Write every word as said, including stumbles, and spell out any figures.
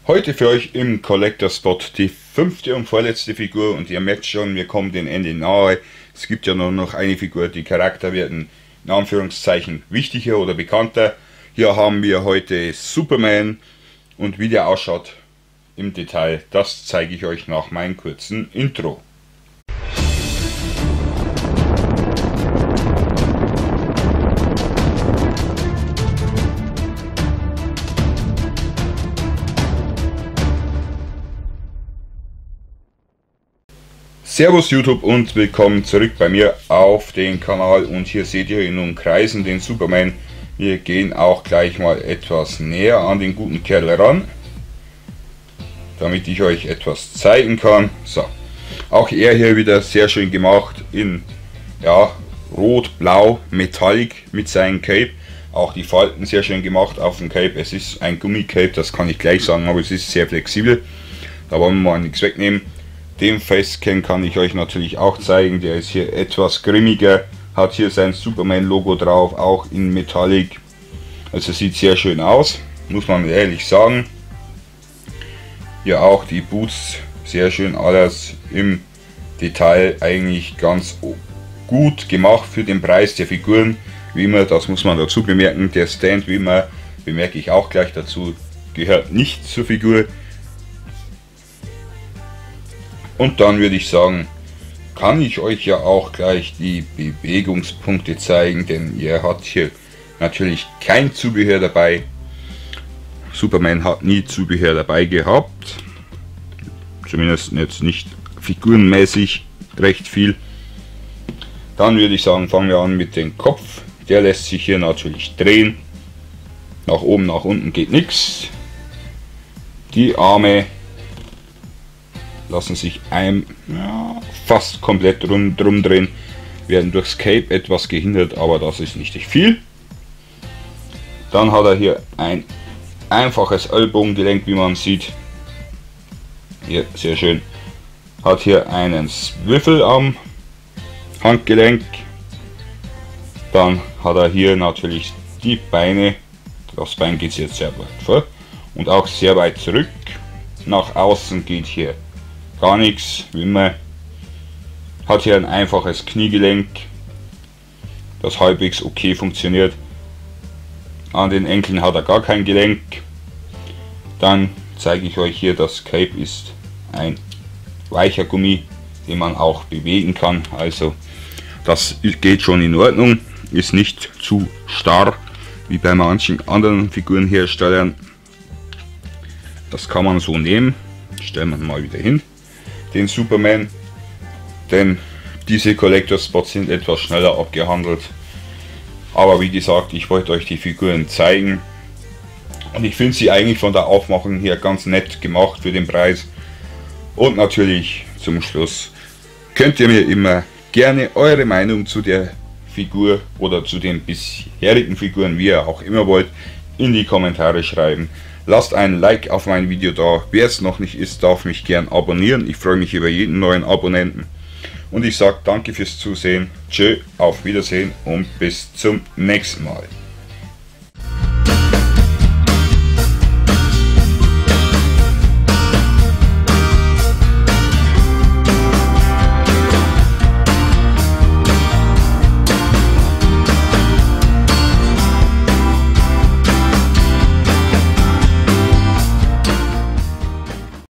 Heute für euch im Collector Spot die fünfte und vorletzte Figur und ihr merkt schon, wir kommen dem Ende nahe. Es gibt ja nur noch eine Figur, die Charakter werden in Anführungszeichen wichtiger oder bekannter. Hier haben wir heute Superman und wie der ausschaut im Detail, das zeige ich euch nach meinem kurzen Intro. Servus YouTube und willkommen zurück bei mir auf den Kanal, und hier seht ihr ihn umkreisen, den Superman. Wir gehen auch gleich mal etwas näher an den guten Kerl ran, damit ich euch etwas zeigen kann. So, auch er hier wieder sehr schön gemacht in ja, rot, blau, metallic mit seinem Cape. Auch die Falten sehr schön gemacht auf dem Cape. Es ist ein Gummicape, das kann ich gleich sagen, aber es ist sehr flexibel. Da wollen wir mal nichts wegnehmen. Den Facecam kann ich euch natürlich auch zeigen, der ist hier etwas grimmiger, hat hier sein Superman Logo drauf, auch in Metallic, also sieht sehr schön aus, muss man ehrlich sagen. Hier auch die Boots, sehr schön, alles im Detail eigentlich ganz gut gemacht für den Preis der Figuren, wie immer, das muss man dazu bemerken. Der Stand, wie immer, bemerke ich auch gleich dazu, gehört nicht zur Figur. Und dann würde ich sagen, kann ich euch ja auch gleich die Bewegungspunkte zeigen, denn ihr habt hier natürlich kein Zubehör dabei. Superman hat nie Zubehör dabei gehabt, zumindest jetzt nicht figurenmäßig recht viel. Dann würde ich sagen, fangen wir an mit dem Kopf. Der lässt sich hier natürlich drehen. Nach oben, nach unten geht nichts. Die Arme lassen sich ein, ja, fast komplett drum, drum drehen, werden durchs Cape etwas gehindert, aber das ist nicht viel. Dann hat er hier ein einfaches Ellbogengelenk, wie man sieht. Hier sehr schön. Hat hier einen Swivel am Handgelenk. Dann hat er hier natürlich die Beine. Das Bein geht jetzt sehr weit vor und auch sehr weit zurück. Nach außen geht hier gar nichts, wie immer. Hat hier ein einfaches Kniegelenk, das halbwegs okay funktioniert. An den Enkeln hat er gar kein Gelenk. Dann zeige ich euch hier, das Cape ist ein weicher Gummi, den man auch bewegen kann. Also das geht schon in Ordnung, ist nicht zu starr wie bei manchen anderen Figurenherstellern. Das kann man so nehmen. Stellen wir mal wieder hin, den Superman, denn diese Collector Spots sind etwas schneller abgehandelt. Aber wie gesagt, ich wollte euch die Figuren zeigen und ich finde sie eigentlich von der Aufmachung her ganz nett gemacht für den Preis. Und natürlich zum Schluss könnt ihr mir immer gerne eure Meinung zu der Figur oder zu den bisherigen Figuren, wie ihr auch immer wollt, in die Kommentare schreiben. Lasst ein Like auf mein Video da. Wer es noch nicht ist, darf mich gern abonnieren. Ich freue mich über jeden neuen Abonnenten. Und ich sage danke fürs Zusehen. Tschö, auf Wiedersehen und bis zum nächsten Mal.